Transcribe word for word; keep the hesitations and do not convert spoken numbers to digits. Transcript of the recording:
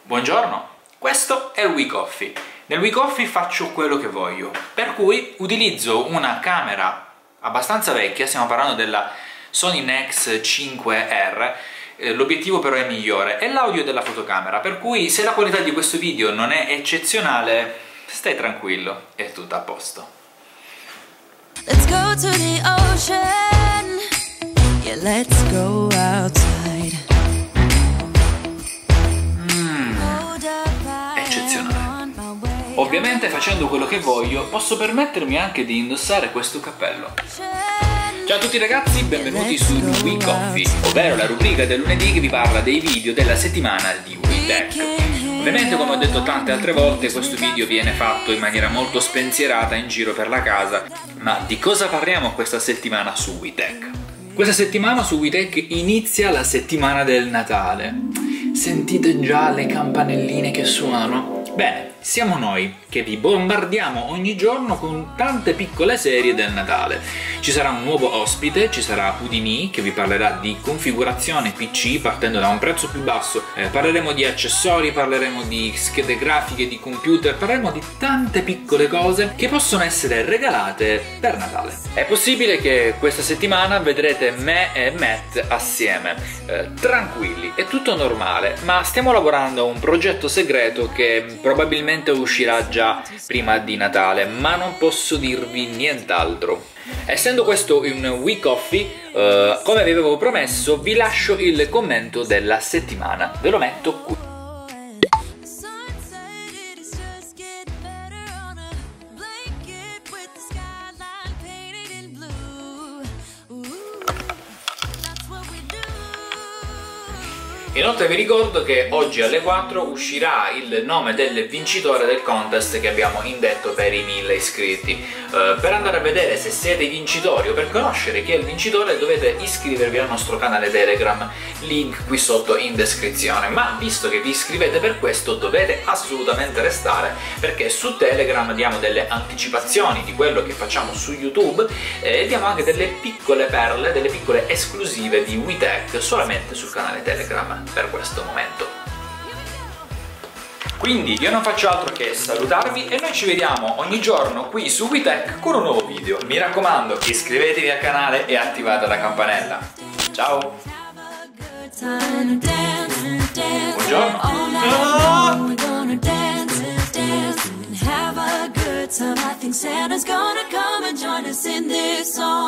Buongiorno, questo è il WeCoffee. Nel WeCoffee faccio quello che voglio, per cui utilizzo una camera abbastanza vecchia, stiamo parlando della Sony Nex cinque R, eh, l'obiettivo però è migliore e l'audio della fotocamera, per cui se la qualità di questo video non è eccezionale, stai tranquillo, è tutto a posto. Let's go to the ocean. Yeah, let's go outside. Ovviamente facendo quello che voglio posso permettermi anche di indossare questo cappello. Ciao a tutti ragazzi, benvenuti su WeCoffee, ovvero la rubrica del lunedì che vi parla dei video della settimana di WeTech. Ovviamente, come ho detto tante altre volte, questo video viene fatto in maniera molto spensierata in giro per la casa, ma di cosa parliamo questa settimana su WeTech? Questa settimana su WeTech inizia la settimana del Natale. Sentite già le campanelline che suonano? Bene, siamo noi che vi bombardiamo ogni giorno con tante piccole serie del Natale. Ci sarà un nuovo ospite, ci sarà Udemy che vi parlerà di configurazione P C partendo da un prezzo più basso. Eh, parleremo di accessori, parleremo di schede grafiche, di computer, parleremo di tante piccole cose che possono essere regalate per Natale. È possibile che questa settimana vedrete me e Matt assieme, eh, tranquilli, è tutto normale, ma stiamo lavorando a un progetto segreto che probabilmente uscirà già prima di Natale, ma non posso dirvi nient'altro. Essendo questo un WeCoffee, eh, come vi avevo promesso, vi lascio il commento della settimana, ve lo metto qui. Inoltre vi ricordo che oggi alle quattro uscirà il nome del vincitore del contest che abbiamo indetto per i mille iscritti. Uh, per andare a vedere se siete i vincitori o per conoscere chi è il vincitore dovete iscrivervi al nostro canale Telegram, link qui sotto in descrizione. Ma visto che vi iscrivete per questo dovete assolutamente restare, perché su Telegram diamo delle anticipazioni di quello che facciamo su YouTube e diamo anche delle piccole perle, delle piccole esclusive di WeTech solamente sul canale Telegram per questo momento. Quindi io non faccio altro che salutarvi e noi ci vediamo ogni giorno qui su WeTech con un nuovo video. Mi raccomando, iscrivetevi al canale e attivate la campanella. Ciao! Buongiorno!